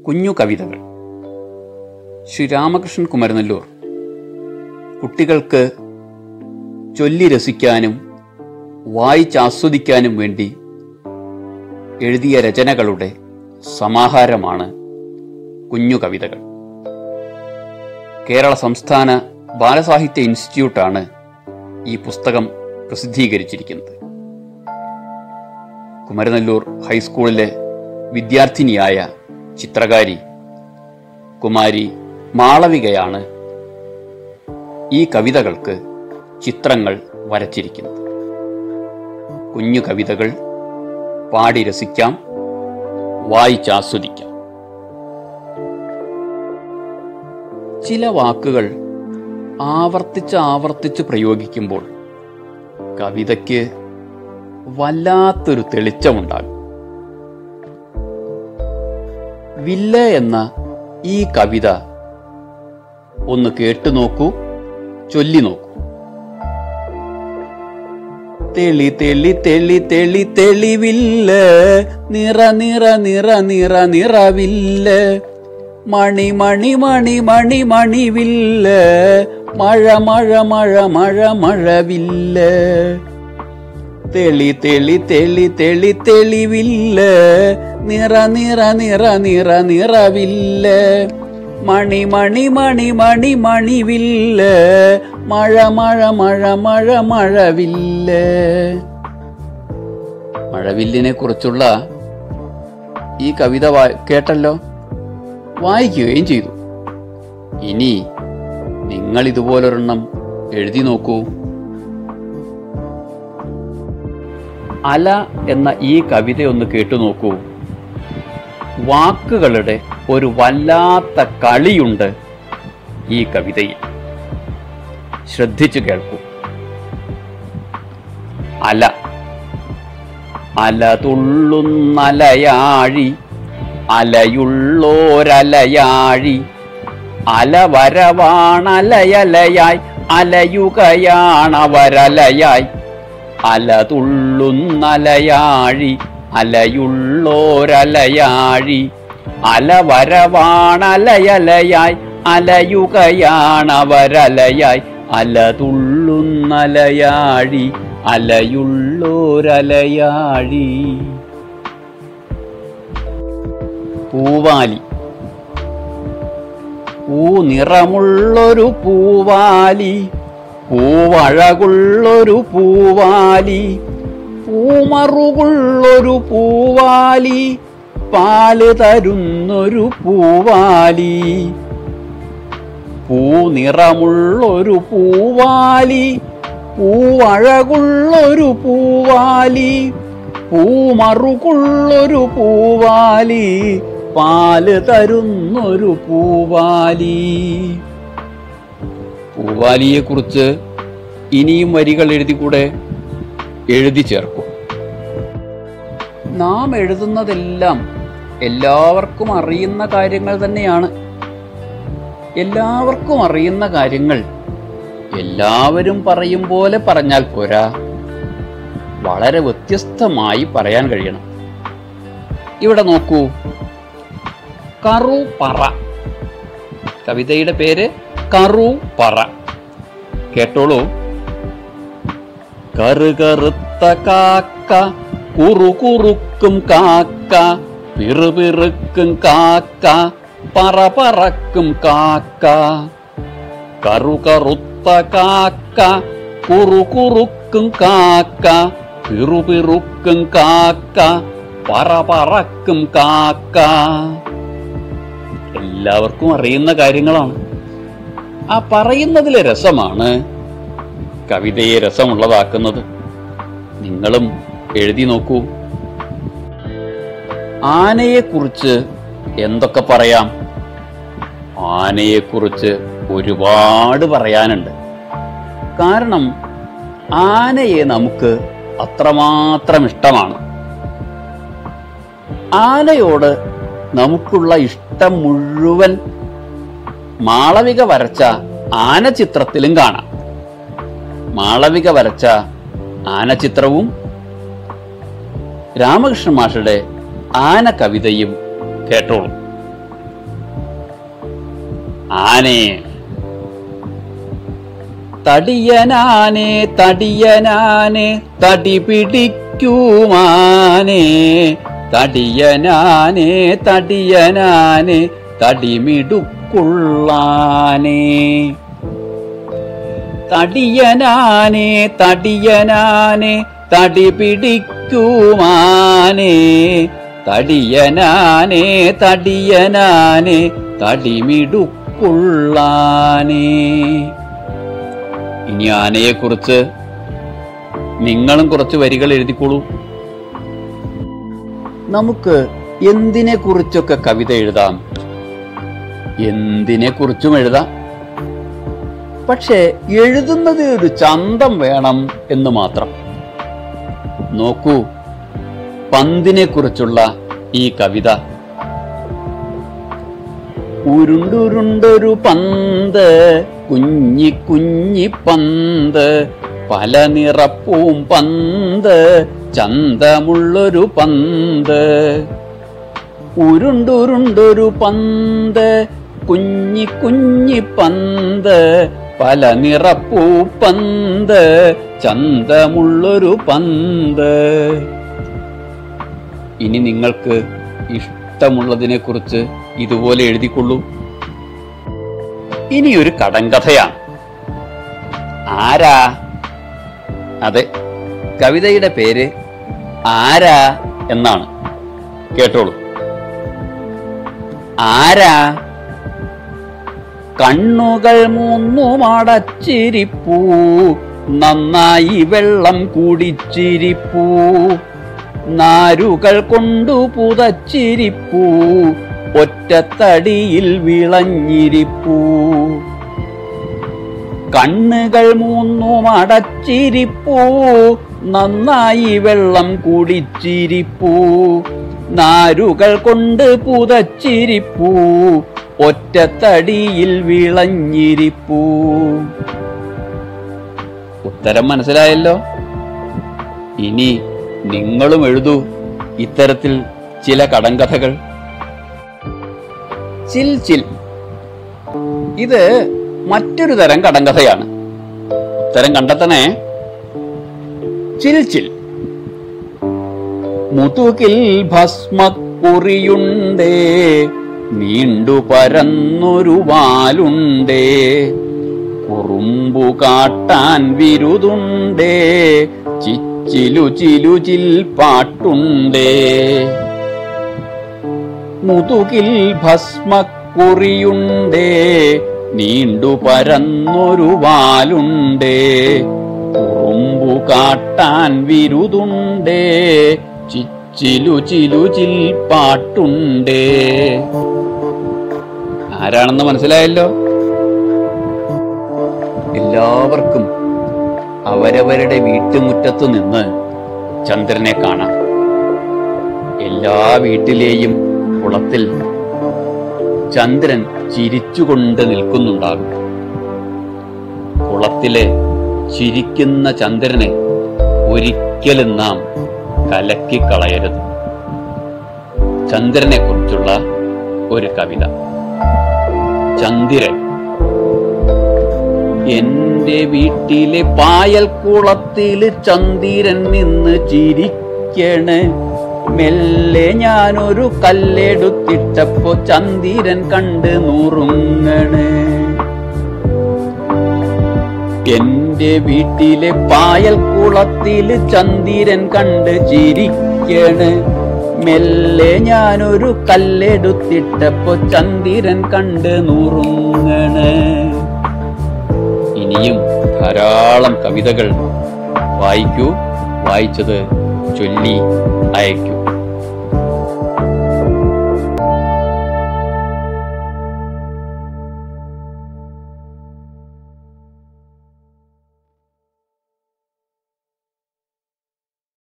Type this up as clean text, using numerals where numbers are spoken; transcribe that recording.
കുഞ്ഞു കവിതകൾ. ശ്രീ രാമകൃഷ്ണൻ കുമരനെല്ലൂർ കുട്ടികൾക്ക് ചൊല്ലി രസിക്കാനും വായിച്ചാസ്വദിക്കാനും വേണ്ടി എഴുതിയ രചനകളുടെ സമാഹാരമാണ് കുഞ്ഞു കവിതകൾ. കേരള സംസ്ഥാന ബാലസാഹിത്യ ഇൻസ്റ്റിറ്റ്യൂട്ടാണ് ഈ പുസ്തകം പ്രസിദ്ധീകരിച്ചിരിക്കുന്നത്. കുമരനെല്ലൂർ ഹൈസ്കൂളിലെ വിദ്യാർത്ഥിനിയായ ചിത്രകാരി കുമാരി മാളവികയാണ് ഈ കവിതകൾക്ക് ചിത്രങ്ങൾ വരച്ചിരിക്കുന്നത്. കുഞ്ഞു കവിതകൾ പാടി രസിക്കാം, വായിച്ചാസ്വദിക്കാം. ചില വാക്കുകൾ ആവർത്തിച്ച് പ്രയോഗിക്കുമ്പോൾ കവിതയ്ക്ക് വല്ലാത്തൊരു തെളിച്ചമുണ്ടാകും. വില്ല എന്ന ഈ കവിത ഒന്ന് കേട്ടു നോക്കൂ, ചൊല്ലി നോക്കൂ. തെളി തെളി തെളി തെളി തെളിവില്ല, നിറ നിറ നിറ നിറ നിറവില്ല, മണി മണി മണി മണി മണിവില്ല, മഴ മഴ മഴ മഴ മഴവില്ല. തെളി തെളി തെളി തെളി തെളിവില്ല, നിറ നിറ നിറ നിറ നിറവില്ല, മണി മണി മണി മണി മണിവില്ല, മഴ മഴ മഴ മഴ മഴവില്ല. മഴവില്ലിനെ കുറിച്ചുള്ള ഈ കവിത കേട്ടല്ലോ, വായിക്കുകയും ചെയ്തു. ഇനി നിങ്ങൾ ഇതുപോലൊരെണ്ണം എഴുതി നോക്കൂ. അല എന്ന ഈ കവിതയൊന്ന് കേട്ടു നോക്കൂ. വാക്കുകളുടെ ഒരു വല്ലാത്ത കളിയുണ്ട് ഈ കവിതയിൽ. ശ്രദ്ധിച്ചു കേൾക്കൂ. അല. അല തുള്ളുന്നലയാഴി, അലയുള്ളോരലയാഴി, അലവരവാണലയലയായി, അലയുകയാണവരലയായി. അല തുള്ളുന്നലയാഴി, അലയുള്ളോരലയാഴി, അലവരവാണലയലയായി, അലയുകയാണവരലയായി. അല തുള്ളുന്നലയാഴി, അലയുള്ളോരലയാഴി. പൂവാലി. പൂനിറമുള്ളൊരു പൂവാലി, പൂവഴകുള്ളൊരു പൂവാലി, പൂമറുകുള്ളൊരു പൂവാലി, പാല് തരുന്നൊരു പൂവാലി. പൂനിറമുള്ളൊരു പൂവാലി, പൂവഴകുള്ളൊരു പൂവാലി, പൂമറുകുള്ളൊരു പൂവാലി, പാല് തരുന്നൊരു പൂവാലി. പൂവാലിയെ കുറിച്ച് ഇനിയും വരികൾ എഴുതിക്കൂടെ? എഴുതി ചേർക്കും. നാം എഴുതുന്നതെല്ലാം എല്ലാവർക്കും അറിയുന്ന കാര്യങ്ങൾ തന്നെയാണ്. എല്ലാവർക്കും അറിയുന്ന കാര്യങ്ങൾ എല്ലാവരും പറയും പോലെ പറഞ്ഞാൽ പോരാ, വളരെ വ്യത്യസ്തമായി പറയാൻ കഴിയണം. ഇവിടെ നോക്കൂ. കറു പറ. കവിതയുടെ പേര് കറു പറ. കേട്ടോളൂ. കറുകറുത്ത കാക്ക, കുറുകുറുക്കും കാക്ക, പിറുപിറുക്കും കാക്ക, പറപറക്കും കാക്ക. കറുകറുത്ത കാക്ക, കുറുകുറുക്കും കാക്ക, പിറുപിറുക്കും കാക്ക, പറപറക്കും കാക്ക. എല്ലാവർക്കും അറിയുന്ന കാര്യങ്ങളാണ്. ആ പറയുന്നതിലെ രസമാണ് കവിതയെ രസമുള്ളതാക്കുന്നത്. നിങ്ങളും എഴുതി നോക്കൂ. ആനയെക്കുറിച്ച് എന്തൊക്കെ പറയാം? ആനയെക്കുറിച്ച് ഒരുപാട് പറയാനുണ്ട്. കാരണം ആനയെ നമുക്ക് അത്രമാത്രം ഇഷ്ടമാണ്. ആനയോട് നമുക്കുള്ള ഇഷ്ടം മുഴുവൻ മാളവിക വരച്ച ആനചിത്രത്തിലും കാണാം. മാളവിക വരച്ച ആനചിത്രവും രാമകൃഷ്ണ മാഷുടെ ആന കവിതയും കേട്ടോളൂ. ആനേ. തടിയനാനെ തടിയനാനെ തടി പിടിക്കുമാനേ, തടിയനാനെ തടിയനാനെ തടിമിടുക്കുള്ളാനേ. തടിയനാനെ തടിയനാനെ തടി പിടിക്കുമാനേ, തടിയനാനെ തടിയനാനെ തടിമിടുക്കുള്ളാനേ. ഇനി ആനയെക്കുറിച്ച് നിങ്ങളും കുറച്ച് വരികൾ എഴുതിക്കോളൂ. നമുക്ക് എന്തിനെ കുറിച്ചൊക്കെ കവിത എഴുതാം, എന്തിനെ കുറിച്ചും എഴുതാം. പക്ഷെ എഴുതുന്നത് ഒരു ചന്തം വേണം എന്ന് മാത്രം. നോക്കൂ, പന്തിനെ കുറിച്ചുള്ള ഈ കവിത. ഉരുണ്ടുരുണ്ടൊരു പന്ത്, കുഞ്ഞി കുഞ്ഞി പന്ത്, പല നിറപ്പൂം പന്ത്, ചന്തമുള്ളൊരു പന്ത്. ഉരുണ്ടുരുണ്ടൊരു പന്ത്, കുഞ്ഞി കുഞ്ഞി പന്ത്, പല നിറപ്പൂ പന്ത്, ചന്തമുള്ളൊരു പന്ത്. ഇനി നിങ്ങൾക്ക് ഇഷ്ടമുള്ളതിനെ കുറിച്ച് ഇതുപോലെ എഴുതിക്കൊള്ളൂ. ഇനിയൊരു കടങ്കഥയാണ്. ആരാ? അതെ, കവിതയുടെ പേര് ആരാ എന്നാണ്. കേട്ടോളൂ. ആരാ? കണ്ണുകൾ മൂന്നും അടച്ചിരിപ്പൂ, നന്നായി വെള്ളം കുടിച്ചിരിപ്പൂ, നാരുകൾ കൊണ്ടു പുതച്ചിരിപ്പൂ, ഒറ്റത്തടിയിൽ വിളഞ്ഞിരിപ്പൂ. കണ്ണുകൾ മൂന്നും അടച്ചിരിപ്പൂ, നന്നായി വെള്ളം കുടിച്ചിരിപ്പൂ, നാരുകൾ കൊണ്ട് പുതച്ചിരിപ്പൂ, ഒറ്റത്തടിയിൽ വിളഞ്ഞിരിപ്പൂ. ഉത്തരം മനസ്സിലായല്ലോ. ഇനി നിങ്ങളും എഴുതൂ ഇത്തരത്തിൽ ചില കടങ്കഥകൾ. ചിൽ ചിൽ. ഇത് മറ്റൊരു തരം കടങ്കഥയാണ്. ഉത്തരം കണ്ടെത്തണേ. ചിൽ ചിൽ. മുതുകിൽ ഭസ്മക്കുറിയുണ്ടേ, നീണ്ടു പരന്നൊരു വാലുണ്ടേ, കുറുമ്പു കാട്ടാൻ വിരുതുണ്ടേ, ചിച്ചിലു ചിലു ചിൽ പാട്ടുണ്ടേ. മുതുകിൽ ഭസ്മക്കുറിയുണ്ടേ, നീണ്ടു പരന്നൊരു വാലുണ്ടേ, കുറുമ്പു കാട്ടാൻ വിരുതുണ്ടേ, ചിച്ചിലു ചിലു ചിൽ പാട്ടുണ്ടേ. ആരാണെന്ന് മനസ്സിലായല്ലോ. എല്ലാവർക്കും അവരവരുടെ വീട്ടുമുറ്റത്തു നിന്ന് ചന്ദ്രനെ കാണാം. എല്ലാ വീട്ടിലെയും കുളത്തിൽ ചന്ദ്രൻ ചിരിച്ചുകൊണ്ട് നിൽക്കുന്നുണ്ടാകും. കുളത്തിലെ ചിരിക്കുന്ന ചന്ദ്രനെ ഒരിക്കലും നാം കലക്കിക്കളയരുത്. ചന്ദ്രനെ കുറിച്ചുള്ള ഒരു കവിത. ചന്ദ്രൻ. എന്റെ വീട്ടിലെ പായൽക്കുളത്തില് ചന്ദ്രൻ നിന്ന് ചിരിക്കണ്. മെല്ലെ ഞാനൊരു കല്ലെടുത്തിട്ടപ്പോ ചന്ദ്രൻ കണ്ട് നുറുങ്ങണ്. എന്റെ വീട്ടിലെ പായൽക്കുളത്തില് ചന്ദ്രൻ കണ്ട് ചിരിക്കണ്. മെല്ലെ ഞാനൊരു കല്ലെടുത്തിട്ടപ്പോ ചന്ദ്രൻ കണ്ട് നുറുങ്ങണ്. ഇനിയും ധാരാളം കവിതകൾ വായിക്കൂ. വായിച്ചത് ചൊല്ലി അയക്കൂ.